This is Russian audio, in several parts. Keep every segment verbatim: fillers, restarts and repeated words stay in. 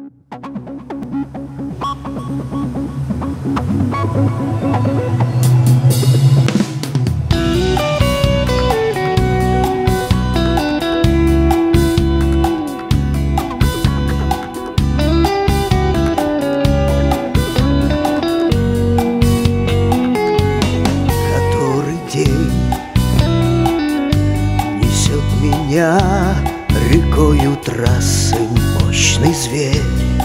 Рекою трассы мощный зверь,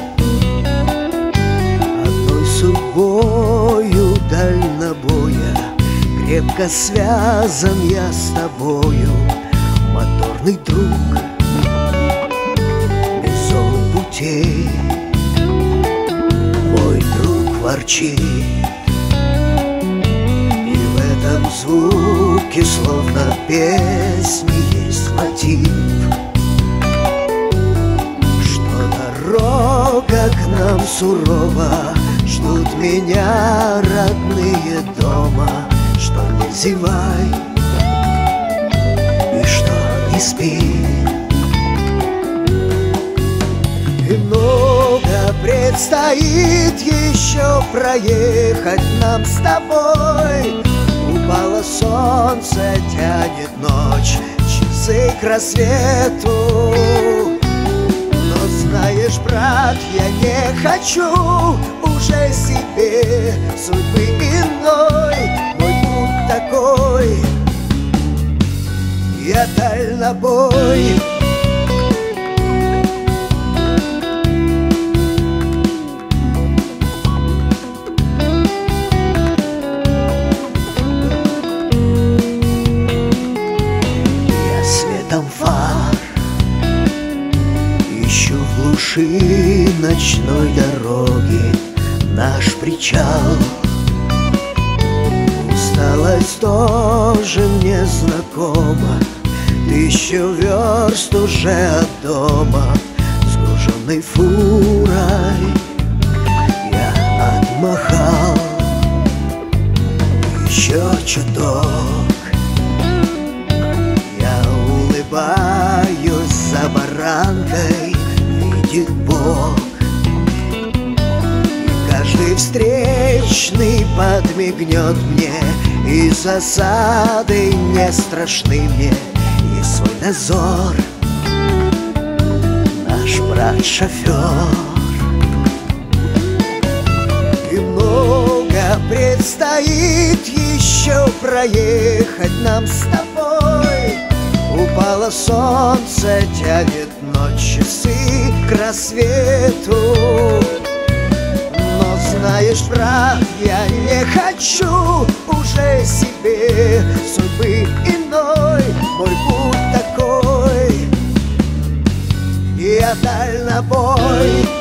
одной судьбою дальнобоя крепко связан я с тобою, моторный друг, без зон путей. Мой друг ворчит, и в этом звуке словно песни есть мотив, что дорога к нам сурова, ждут меня родные дома, что не зевай и что не спи. И много предстоит еще проехать нам с тобой. Упало солнце, тянет ночь, часы к рассвету. Но знаешь, брат, я не хочу уже себе судьбы иной. Мой путь такой, я дальнобой. Фар ищу в глуши ночной дороги наш причал. Усталость тоже мне знакома, тысячу верст уже от дома. Сгруженной фурой я отмахал еще чуток. Улыбаюсь за баранкой, видит Бог, и каждый встречный подмигнет мне, и засады не страшны мне. Есть свой дозор, наш брат-шофер. И много предстоит еще проехать нам с тобой. Упало солнце, тянет ночь, часы к рассвету. Но знаешь, брат, я не хочу уже себе судьбы иной. Мой путь такой, я дальнобой.